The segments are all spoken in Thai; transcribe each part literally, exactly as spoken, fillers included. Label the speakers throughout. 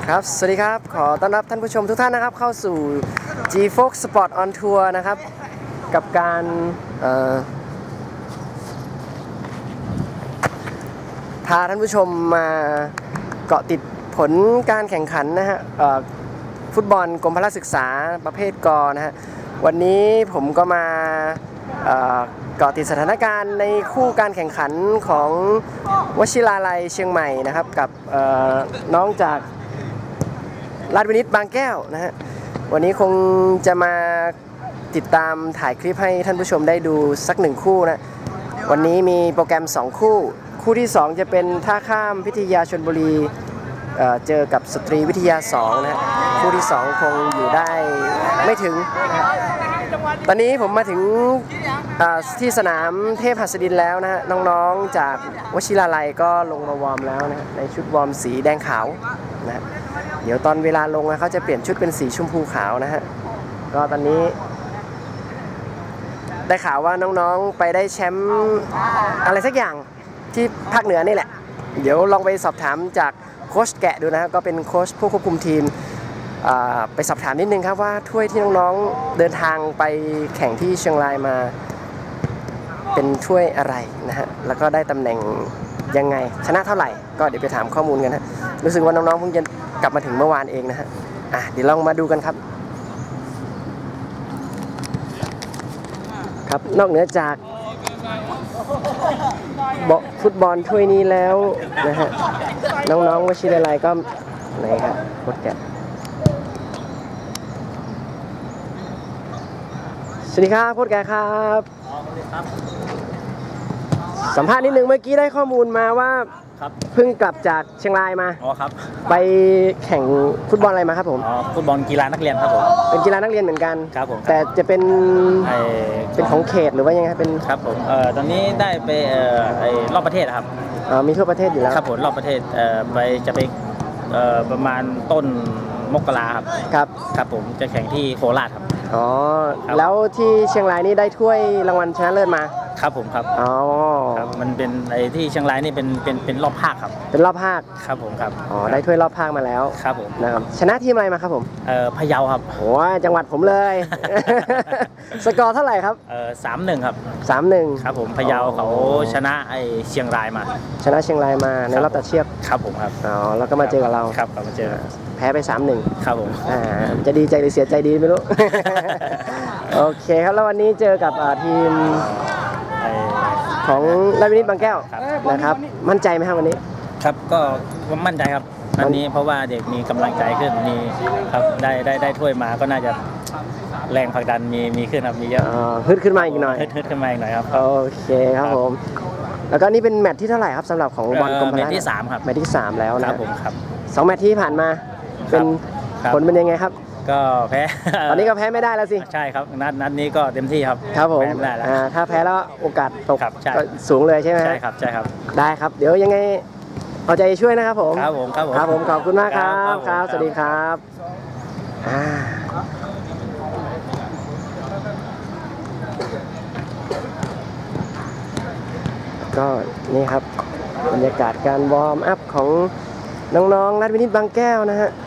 Speaker 1: ครับสวัสดีครับขอต้อนรับท่านผู้ชมทุกท่านนะครับเข้าสู่ G-Fox Sport on Tour นะครับกับการพาท่านผู้ชมมาเกาะติดผลการแข่งขันนะฮะฟุตบอลกรมพละศึกษาประเภทกนะฮะวันนี้ผมก็มาเกาะติดสถานการณ์ในคู่การแข่งขันของวชิราลัยเชียงใหม่นะครับกับน้องจากราชวินิตบางแก้วนะฮะวันนี้คงจะมาติดตามถ่ายคลิปให้ท่านผู้ชมได้ดูสักหนึ่งคู่นะวันนี้มีโปรแกรมสองคู่คู่ที่สองจะเป็นท่าข้ามพิทยาชลบุรี เอ่อ เจอกับสตรีวิทยาสองนะฮะคู่ที่สองคงอยู่ได้ไม่ถึงนะตอนนี้ผมมาถึงที่สนามเทพหัสดินแล้วนะฮะน้องๆจากวชิราลัยก็ลงมาวอร์มแล้วนะในชุดวอร์มสีแดงขาวนะเดี๋ยวตอนเวลาลงนะเขาจะเปลี่ยนชุดเป็นสีชมพูขาวนะฮะก็ตอนนี้ได้ข่าวว่าน้องๆไปได้แชมป์อะไรสักอย่างที่ภาคเหนือนี่แหละเดี๋ยวลองไปสอบถามจากโค้ชแกะดูนะก็เป็นโค้ชผู้ควบคุมทีมไปสอบถามนิดนึงครับว่าถ้วยที่น้องๆเดินทางไปแข่งที่เชียงรายมาเป็นถ้วยอะไรนะฮะแล้วก็ได้ตำแหน่งยังไงชนะเท่าไหร่ก็เดี๋ยวไปถามข้อมูลกันฮะรู้สึกว่าน้องๆเพิ่งจะกลับมาถึงเมื่อวานเองนะฮะอ่ะเดี๋ยวลองมาดูกันครับครับนอกเหนือจากบอลฟุตบอลถ้วยนี้แล้วนะฮะน้องๆวชิราลัยก็ไหนครับโค้ชแกะสวัสดีครับโค้ชแกะครับสัมภาษณ์นิดนึงเมื่อกี้ได้ข้อมูลมาว่าเพิ่งกลับจากเชียงรายมา
Speaker 2: อ๋อครับ
Speaker 1: ไปแข่งฟุตบอลอะไรมาครับผม
Speaker 2: อ๋อฟุตบอลกีฬานักเรียนครับผม
Speaker 1: เป็นกีฬานักเรียนเหมือนกัน
Speaker 2: ครับผม
Speaker 1: แต่จะเป็นเป็นของเขตหรือว่ายังไงเป็น
Speaker 2: ครับผมเอ่อตอนนี้ได้ไปเอ่อไอ้รอบประเทศครับ
Speaker 1: อ๋อมีทั่วประเทศอยู่แล้ว
Speaker 2: ครับผมรอบประเทศเอ่อไปจะไปเอ่อประมาณต้นมกราครับ
Speaker 1: ครับ
Speaker 2: ครับผมจะแข่งที่โคราชครับ
Speaker 1: อ๋อแล้วที่เชียงรายนี่ได้ถ้วยรางวัลชนะเลิศมา
Speaker 2: ครับผมครับ
Speaker 1: อ๋อ
Speaker 2: ครับมันเป็นไอ้ที่เชียงรายนี่เป็นเป็นเป็นรอบภาคครับ
Speaker 1: เป็นรอบภาค
Speaker 2: ครับผมครับ
Speaker 1: อ๋อได้ถ้วยรอบภาคมาแล้ว
Speaker 2: ครับผม
Speaker 1: นะครับชนะทีมอะไรมาครับผม
Speaker 2: เอ่อพะเยาครับ
Speaker 1: โอ้จังหวัดผมเลยสกอร์เท่าไหร่ครับ
Speaker 2: เอ่อสามหนึ่งครับ
Speaker 1: สามหนึ่ง
Speaker 2: ครับผมพะเยาเขาชนะไอ้เชียงรายมา
Speaker 1: ชนะเชียงรายมาในรอบตัดเชือก
Speaker 2: ครับผมครับ
Speaker 1: อ๋อแล้วก็มาเจอกับเรา
Speaker 2: ครับกลับมาเจอ
Speaker 1: แพ้ไป สามหนึ่ง
Speaker 2: ครับผม
Speaker 1: อ่าจะดีใจหรือเสียใจดีไม่รู้ โอเคครับแล้ววันนี้เจอกับทีมของราชวินิตบางแก้วนะครับมั่นใจไหมครับวันนี้
Speaker 2: ครับก็มั่นใจครับอันนี้เพราะว่าเด็กมีกำลังใจขึ้นมีครับได้ได้ได้ถ้วยมาก็น่าจะแรงผลักดันมีมีขึ้นครับมีเยอะ
Speaker 1: ฮึดขึ้นมาอีกหน่อย
Speaker 2: ฮึดขึ้นมาอีกหน่อยครับ
Speaker 1: โอเคครับผมแล้วก็นี่เป็นแมตช์ที่เท่าไหร่ครับสำหรับของบอลกรมพละ
Speaker 2: แมตช์ที่สามครับ
Speaker 1: แมตช์ที่สามแล้วนะครับ
Speaker 2: ผมครับ
Speaker 1: สองแมตช์ที่ผ่านมาเป็นผลเป็นยังไงครับ
Speaker 2: ก็แพ้
Speaker 1: ตอนนี้ก็แพ้ไม่ได้แล้วสิ
Speaker 2: ใช่ครับนัดนัดนี้ก็เต็มที่ครับ
Speaker 1: ครับผม
Speaker 2: แพ้ไม่ได้แล้ว
Speaker 1: ถ้าแพ้แล้วโอกาสตก
Speaker 2: ก็
Speaker 1: สูงเลยใช่ไหม
Speaker 2: ใช่ครับใช่ครับ
Speaker 1: ได้ครับเดี๋ยวยังไงเอาใจช่วยนะครับผม
Speaker 2: ครับผมครับผม
Speaker 1: ครับผมขอบคุณมากครับครับสวัสดีครับก็นี่ครับบรรยากาศการวอร์มอัพของน้องๆราชวินิตบางแก้วนะฮะ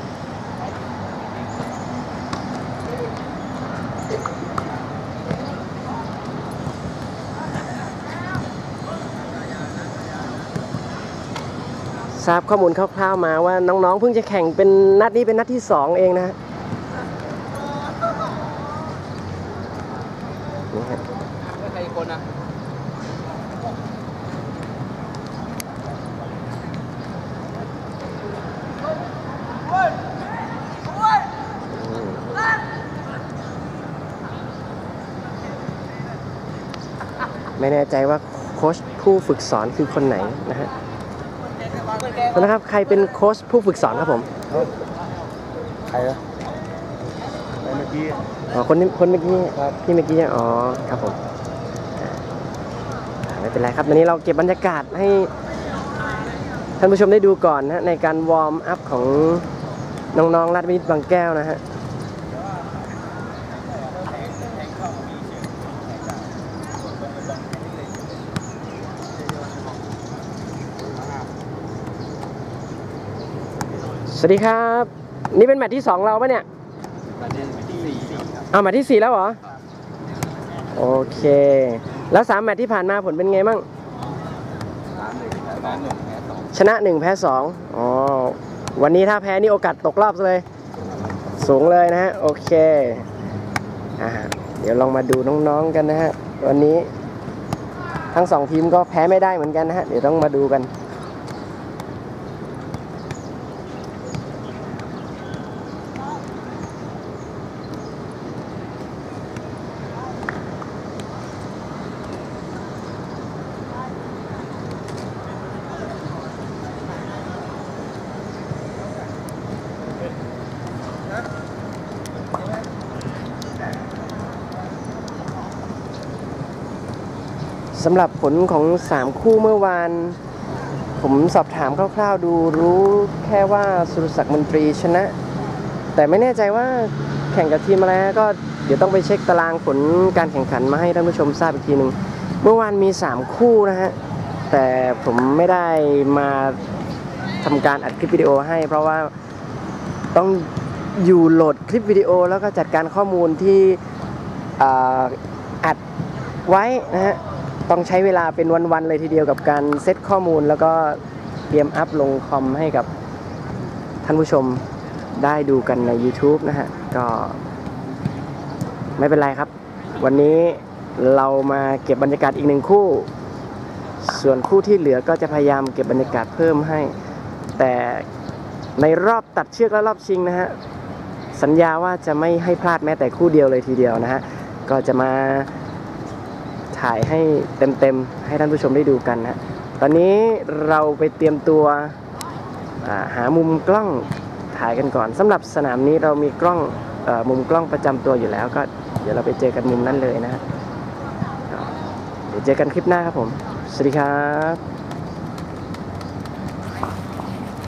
Speaker 1: ทราบข้อมูลคร่าวๆมาว่าน้องๆเพิ่งจะแข่งเป็นนัดนี้เป็นนัดที่สองเองนะนี่ฮะใครคนนะไม่แน่ใจว่าโค้ชผู้ฝึกสอนคือคนไหนนะฮะนะครับใครเป็นโค้ชผู้ฝึกสอนครับผม
Speaker 2: ใครอะ
Speaker 1: เมื่อกี้อ๋อคนนี้คนเมื่อกี้ครับที่เมื่อกี้อ๋อครับผมไม่เป็นไรครับวันนี้เราเก็บบรรยากาศให้ท่านผู้ชมได้ดูก่อนนะในการวอร์มอัพของน้องๆราชวินิตบางแก้วนะฮะ สสวัสดีครับนี่เป็นแมตช์ที่สองเราปะเนี่ยเอาแมตช์ที่สี่แล้วเหรอโอเคแล้วสามแมตช์ที่ผ่านมาผลเป็นไงบ้างชนะหนึ่งแพ้สองอ๋อวันนี้ถ้าแพ้นี่โอกาสตกรอบเลยสูงเลยนะฮะโอเคอ่าเดี๋ยวลองมาดูน้องๆกันนะฮะวันนี้ทั้งสองทีมก็แพ้ไม่ได้เหมือนกันนะฮะเดี๋ยวต้องมาดูกันสำหรับผลของสามคู่เมื่อวานผมสอบถามคร่าวๆดูรู้แค่ว่าสุรศักดิ์มนตรีชนะแต่ไม่แน่ใจว่าแข่งกับทีมอะไรก็เดี๋ยวต้องไปเช็คตารางผลการแข่งขันมาให้ท่านผู้ชมทราบอีกทีหนึ่งเมื่อวานมีสามคู่นะฮะแต่ผมไม่ได้มาทำการอัดคลิปวิดีโอให้เพราะว่าต้องอยู่โหลดคลิปวิดีโอแล้วก็จัดการข้อมูลที่อัดไว้นะฮะต้องใช้เวลาเป็นวันๆเลยทีเดียวกับการเซตข้อมูลแล้วก็เตรียมอัพลงคอมให้กับท่านผู้ชมได้ดูกันใน YouTube นะฮะก็ไม่เป็นไรครับวันนี้เรามาเก็บบรรยากาศอีกหนึ่งคู่ส่วนคู่ที่เหลือก็จะพยายามเก็บบรรยากาศเพิ่มให้แต่ในรอบตัดเชือกและรอบชิงนะฮะสัญญาว่าจะไม่ให้พลาดแม้แต่คู่เดียวเลยทีเดียวนะฮะก็จะมาถ่ายให้เต็มๆให้ท่านผู้ชมได้ดูกันนะตอนนี้เราไปเตรียมตัวหามุมกล้องถ่ายกันก่อนสำหรับสนามนี้เรามีกล้องมุมกล้องประจำตัวอยู่แล้วก็เดี๋ยวเราไปเจอกันมุมนั้นเลยนะเดี๋ยวเจอกันคลิปหน้าครับผมสวัสดีครับ